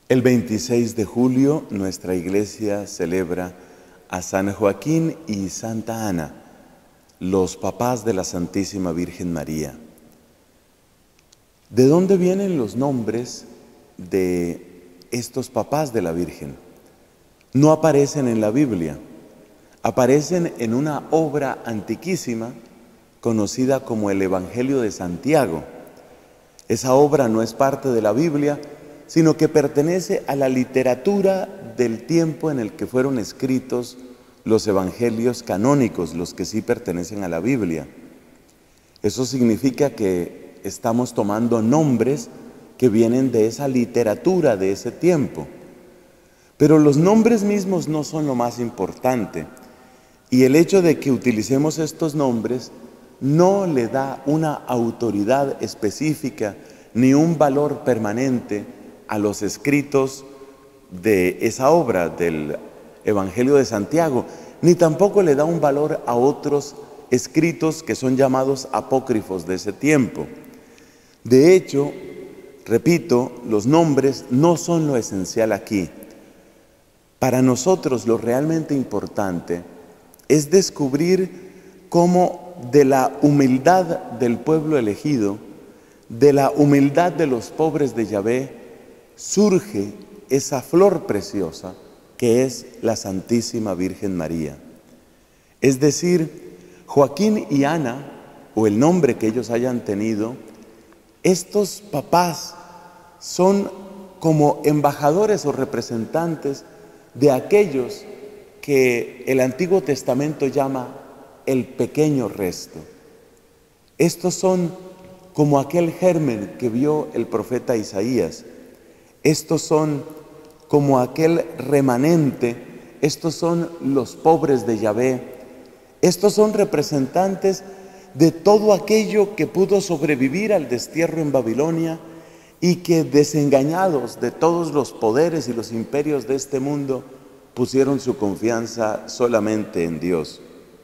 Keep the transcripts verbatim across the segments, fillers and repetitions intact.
El veintiséis de julio nuestra iglesia celebra a San Joaquín y Santa Ana, los papás de la Santísima Virgen María. ¿De dónde vienen los nombres de estos papás de la Virgen? No aparecen en la Biblia, aparecen en una obra antiquísima conocida como el Evangelio de Santiago. Esa obra no es parte de la Biblia, sino que pertenece a la literatura del tiempo en el que fueron escritos los evangelios canónicos, los que sí pertenecen a la Biblia. Eso significa que estamos tomando nombres que vienen de esa literatura de ese tiempo. Pero los nombres mismos no son lo más importante, y el hecho de que utilicemos estos nombres no le da una autoridad específica ni un valor permanente a los escritos de esa obra del Evangelio de Santiago, ni tampoco le da un valor a otros escritos que son llamados apócrifos de ese tiempo. De hecho, repito, los nombres no son lo esencial aquí. Para nosotros lo realmente importante es descubrir cómo de la humildad del pueblo elegido, de la humildad de los pobres de Yahvé, surge esa flor preciosa que es la Santísima Virgen María. Es decir, Joaquín y Ana, o el nombre que ellos hayan tenido, estos papás son como embajadores o representantes de aquellos que el Antiguo Testamento llama el pequeño resto. Estos son como aquel germen que vio el profeta Isaías. Estos son como aquel remanente, estos son los pobres de Yahvé, estos son representantes de todo aquello que pudo sobrevivir al destierro en Babilonia y que, desengañados de todos los poderes y los imperios de este mundo, pusieron su confianza solamente en Dios.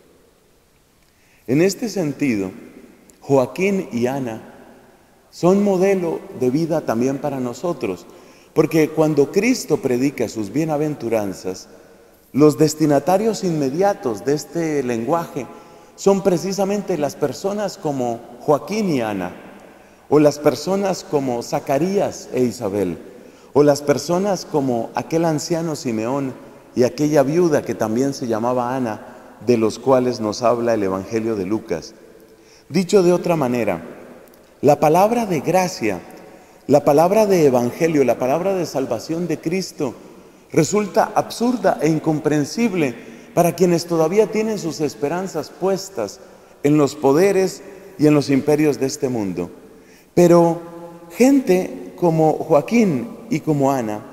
En este sentido, Joaquín y Ana son modelo de vida también para nosotros, porque cuando Cristo predica sus bienaventuranzas, los destinatarios inmediatos de este lenguaje son precisamente las personas como Joaquín y Ana, o las personas como Zacarías e Isabel, o las personas como aquel anciano Simeón y aquella viuda que también se llamaba Ana, de los cuales nos habla el Evangelio de Lucas. Dicho de otra manera, la palabra de gracia, la palabra de evangelio, la palabra de salvación de Cristo resulta absurda e incomprensible para quienes todavía tienen sus esperanzas puestas en los poderes y en los imperios de este mundo. Pero gente como Joaquín y como Ana,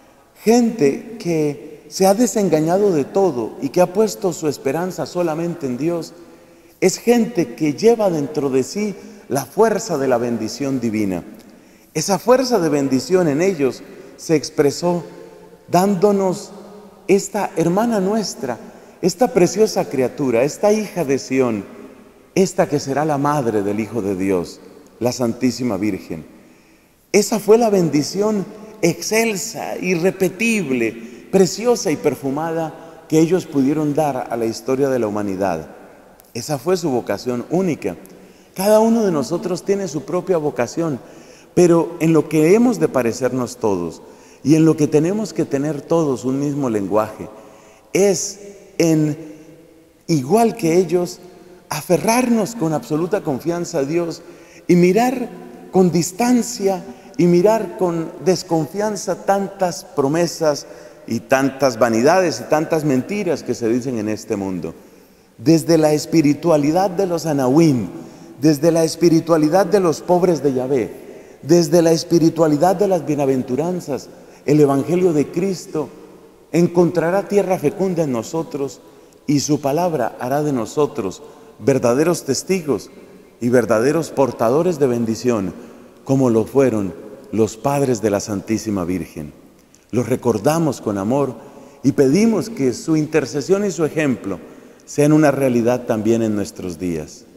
gente que se ha desengañado de todo y que ha puesto su esperanza solamente en Dios, es gente que lleva dentro de sí la fuerza de la bendición divina. Esa fuerza de bendición en ellos se expresó dándonos esta hermana nuestra, esta preciosa criatura, esta hija de Sión, esta que será la madre del Hijo de Dios, la Santísima Virgen. Esa fue la bendición excelsa, irrepetible, preciosa y perfumada que ellos pudieron dar a la historia de la humanidad. Esa fue su vocación única. Cada uno de nosotros tiene su propia vocación, pero en lo que hemos de parecernos todos y en lo que tenemos que tener todos un mismo lenguaje es en, igual que ellos, aferrarnos con absoluta confianza a Dios y mirar con distancia y mirar con desconfianza tantas promesas y tantas vanidades y tantas mentiras que se dicen en este mundo. Desde la espiritualidad de los anahuim, desde la espiritualidad de los pobres de Yahvé, desde la espiritualidad de las bienaventuranzas, el Evangelio de Cristo encontrará tierra fecunda en nosotros y su palabra hará de nosotros verdaderos testigos y verdaderos portadores de bendición, como lo fueron los padres de la Santísima Virgen. Los recordamos con amor y pedimos que su intercesión y su ejemplo sean una realidad también en nuestros días.